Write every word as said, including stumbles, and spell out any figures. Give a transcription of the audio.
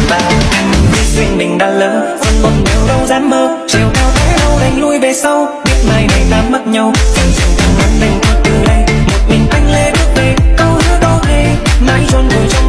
ta. Biết duyên mình đã lỡ, phần một điều đâu dám mơ, chiều cao thế đâu đành lui về sau, biết mai này ta mất nhau. Phần chiều càng ngắn đành qua từ đây, một mình anh lê bước về, câu hứa đó thề mãi tròn vùi trong